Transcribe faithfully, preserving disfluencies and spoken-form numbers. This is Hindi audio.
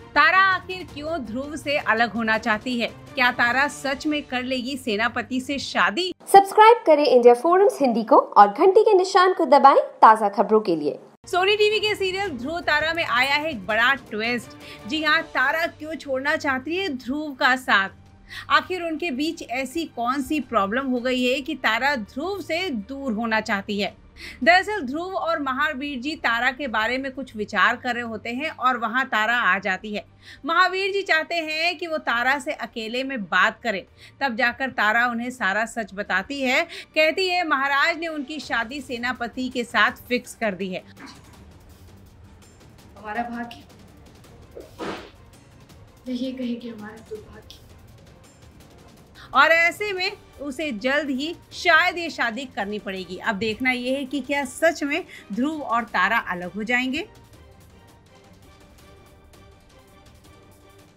तारा आखिर क्यों ध्रुव से अलग होना चाहती है? क्या तारा सच में कर लेगी सेनापति से शादी? सब्सक्राइब करें इंडिया फोरम्स हिंदी को और घंटी के निशान को दबाएं ताज़ा खबरों के लिए। सोनी टीवी के सीरियल ध्रुव तारा में आया है एक बड़ा ट्विस्ट। जी हाँ, तारा क्यों छोड़ना चाहती है ध्रुव का साथ? आखिर उनके बीच ऐसी कौन सी प्रॉब्लम हो गई है कि तारा ध्रुव से दूर होना चाहती है? दरअसल ध्रुव और महावीर जी तारा के बारे में कुछ विचार कर रहे होते हैं और वहां तारा आ जाती है। महावीर जी चाहते हैं कि वो तारा से अकेले में बात करें। तब जाकर तारा उन्हें सारा सच बताती है। कहती है महाराज ने उनकी शादी सेनापति के साथ फिक्स कर दी है। हमारा भाग्य यही कहेगी, हमारा दुर्भाग्य। और ऐसे में उसे जल्द ही शायद ये शादी करनी पड़ेगी। अब देखना ये है कि क्या सच में ध्रुव और तारा अलग हो जाएंगे।